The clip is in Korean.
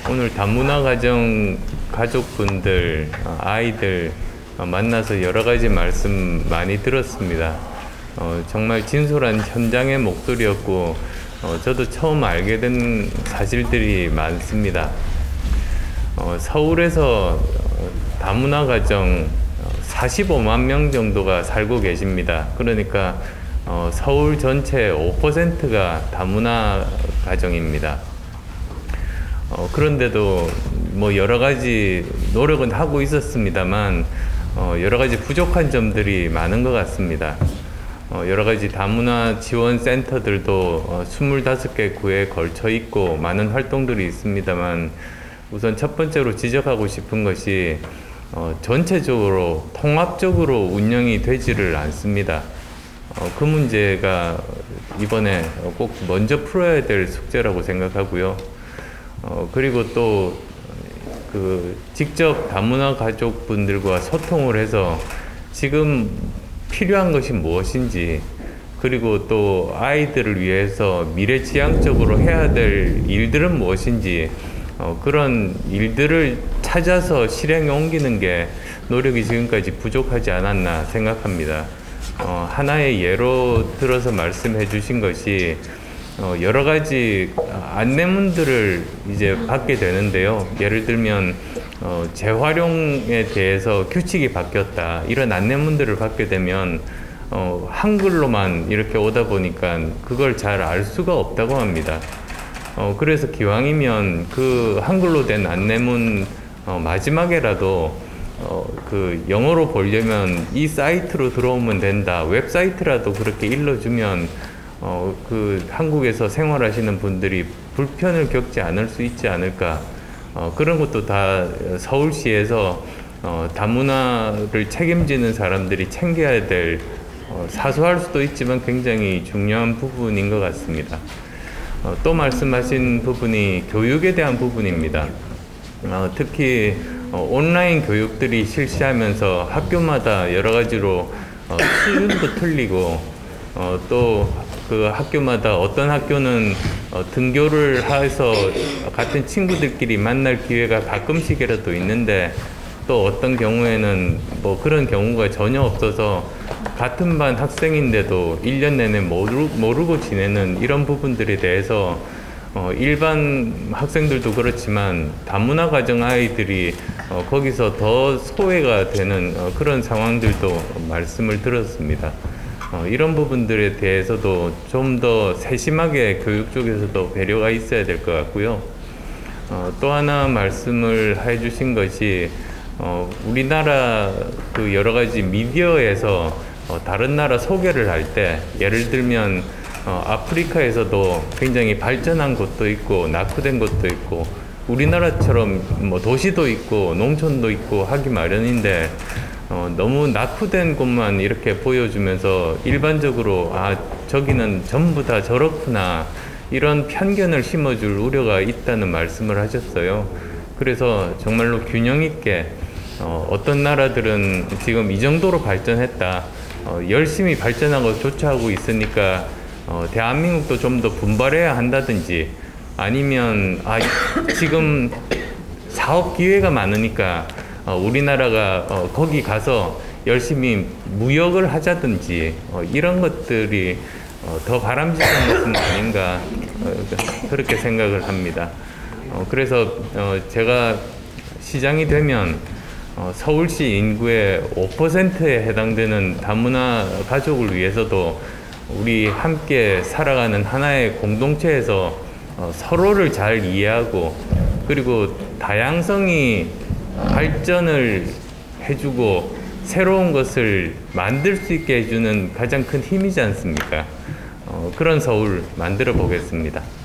오늘 다문화 가정 가족분들, 아이들 만나서 여러 가지 말씀 많이 들었습니다. 정말 진솔한 현장의 목소리였고, 저도 처음 알게 된 사실들이 많습니다. 서울에서 다문화 가정 45만 명 정도가 살고 계십니다. 그러니까 서울 전체 5%가 다문화 가정입니다. 그런데도 뭐 여러 가지 노력은 하고 있었습니다만 여러 가지 부족한 점들이 많은 것 같습니다. 여러 가지 다문화 지원 센터들도 25개 구에 걸쳐 있고 많은 활동들이 있습니다만, 우선 첫 번째로 지적하고 싶은 것이 전체적으로 통합적으로 운영이 되지를 않습니다. 그 문제가 이번에 꼭 먼저 풀어야 될 숙제라고 생각하고요. 그리고 또 직접 다문화 가족분들과 소통을 해서 지금 필요한 것이 무엇인지, 그리고 또 아이들을 위해서 미래지향적으로 해야 될 일들은 무엇인지, 그런 일들을 찾아서 실행에 옮기는 게 노력이 지금까지 부족하지 않았나 생각합니다. 하나의 예로 들어서 말씀해 주신 것이 여러 가지 안내문들을 이제 받게 되는데요. 예를 들면 재활용에 대해서 규칙이 바뀌었다, 이런 안내문들을 받게 되면 한글로만 이렇게 오다 보니까 그걸 잘 알 수가 없다고 합니다. 그래서 기왕이면 그 한글로 된 안내문 마지막에라도 그 영어로 보려면 이 사이트로 들어오면 된다, 웹사이트라도 그렇게 일러주면 그 한국에서 생활하시는 분들이 불편을 겪지 않을 수 있지 않을까. 그런 것도 다 서울시에서 다문화를 책임지는 사람들이 챙겨야 될 사소할 수도 있지만 굉장히 중요한 부분인 것 같습니다. 또 말씀하신 부분이 교육에 대한 부분입니다. 특히 온라인 교육들이 실시하면서 학교마다 여러 가지로 수준도 틀리고, 또 그 학교마다 어떤 학교는 등교를 해서 같은 친구들끼리 만날 기회가 가끔씩이라도 있는데, 또 어떤 경우에는 뭐 그런 경우가 전혀 없어서 같은 반 학생인데도 1년 내내 모르고 지내는 이런 부분들에 대해서 일반 학생들도 그렇지만 다문화 가정 아이들이 거기서 더 소외가 되는 그런 상황들도 말씀을 들었습니다. 이런 부분들에 대해서도 좀 더 세심하게 교육 쪽에서도 배려가 있어야 될 것 같고요. 또 하나 말씀을 해주신 것이 우리나라 그 여러 가지 미디어에서 다른 나라 소개를 할 때, 예를 들면 아프리카에서도 굉장히 발전한 곳도 있고 낙후된 곳도 있고 우리나라처럼 뭐 도시도 있고 농촌도 있고 하기 마련인데, 너무 낙후된 곳만 이렇게 보여주면서 일반적으로 저기는 전부 다 저렇구나, 이런 편견을 심어줄 우려가 있다는 말씀을 하셨어요. 그래서 정말로 균형 있게 어떤 나라들은 지금 이 정도로 발전했다, 열심히 발전하고 조처하고 있으니까 대한민국도 좀 더 분발해야 한다든지, 아니면 지금 사업 기회가 많으니까 우리나라가 거기 가서 열심히 무역을 하자든지, 이런 것들이 더 바람직한 것은 아닌가, 그렇게 생각을 합니다. 그래서 제가 시장이 되면 서울시 인구의 5%에 해당되는 다문화 가족을 위해서도 우리 함께 살아가는 하나의 공동체에서 서로를 잘 이해하고, 그리고 다양성이 발전을 해주고 새로운 것을 만들 수 있게 해주는 가장 큰 힘이지 않습니까? 그런 서울 만들어 보겠습니다.